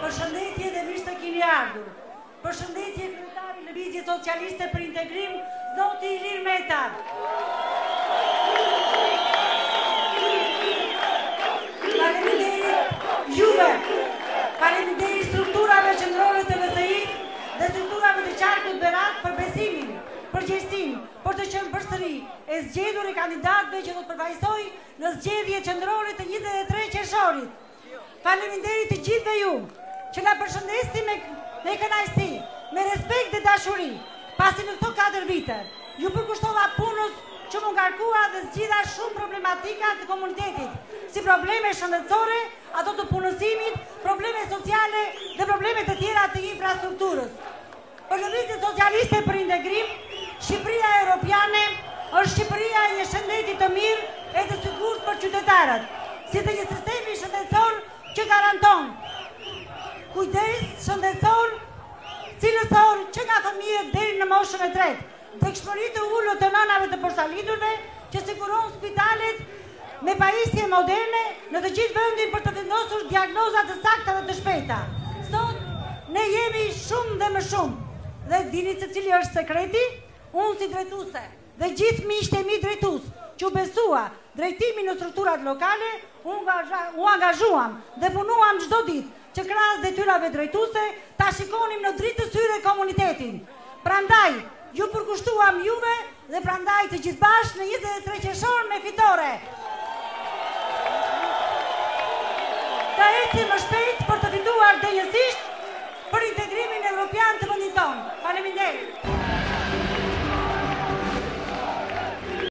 Përshëndetje dhe mirë se keni ardhur. Përshëndetje kryetari i Lëvizjes Socialiste për Integrim, zoti Ilir Meta. Faleminderit juve. Faleminderit strukturave qendrore të LSI-s dhe strukturave të qarkut Berat për besimin, për gjestin, për të qenë përsëri e zgjedhur e kandidatëve që do të përfaqësoj në zgjedhjet qendrore të 23 qershorit. Faleminderit të gjithëve ju që na përshëndesni me kënaqësi, me respekt dhe dashuri, pasi në këto 4 vite ju përkushtova punës që më ngarkua dhe zgjidha shumë problematika të komunitetit, si probleme shëndetësore, ato të punësimit, probleme sociale dhe probleme të tjera të infrastrukturës. Për Lëvizjen Socialiste për Integrim, Shqipëria Europiane është Shqipëria e një shëndeti të mirë e të sigurt për qytetarët, si dhe një sistemi shëndetësor që garanton kujdes shëndetësor, cilësor që nga fëmijët deri në moshën e 3, tek të ullët të nënave të posaçëriturve që siguron spitalet me pajisje moderne në të gjithë vendin për të vendosur diagnoza të sakta dhe të shpejta. Sot ne jemi shumë dhe më shumë. Dhe dini se cili është sekreti? Unë si drejtuese dhe gjithë miqtë e mi drejtues që u besua drejtimin në strukturat lokale, u angazhuam dhe punuam çdo ditë që krahas detyrave drejtuese ta shikonim në dritë të syre komunitetin. Prandaj ju përkushtuam juve dhe prandaj të gjithë bashkë në 23 qershor me fitore. Të ecim më shpejt për të fituar denjësisht për integrimin evropian të vendit tonë. Faleminderit.